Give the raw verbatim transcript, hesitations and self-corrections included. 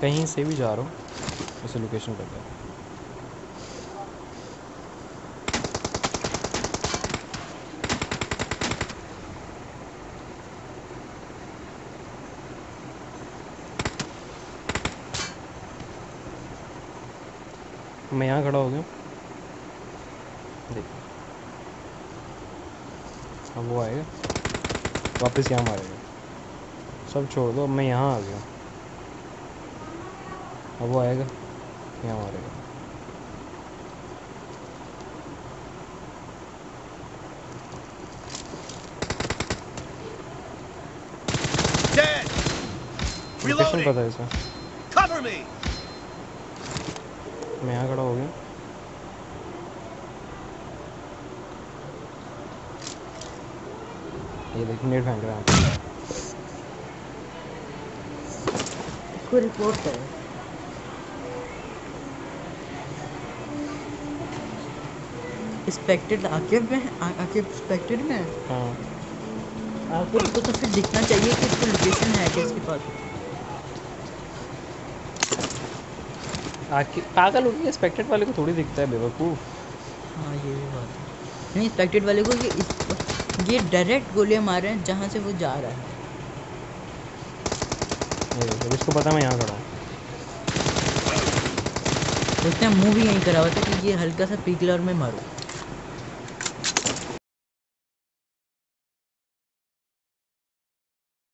कहीं से भी जा रहा हूँ उसे लोकेशन पता है। मैं यहाँ खड़ा हो गया। देख अब वो आएगा वापस यहाँ मारेगा। सब छोड़ दो, अब मैं यहाँ आ गया। अब वो आएगा यहाँ मारेगा। लोकेशन पता है इसे। मैं यहाँ खड़ा हो गया। ये देख नेट फेंक रहा है। इसको रिपोर्ट करो। एक्सपेक्टेड आकिब में आकिब एक्सपेक्टेड में है। हाँ आकिब को तो फिर दिखना चाहिए कि इसकी लोकेशन है कि इसके पास। आखिर पागल हो गई, एक्सपेक्टेड वाले को थोड़ी दिखता है बेवकूफ़। हाँ ये भी बात है। नहीं एक्सपेक्टेड वाले को ये इस ये डायरेक्ट गोलियां मार रहे हैं जहाँ से वो जा रहा है। ये देखो इसको पता मैं यहाँ खड़ा हूँ। उसने मुंह भी यहीं करा हुआ था कि ये हल्का सा पिघला और मैं मारूं।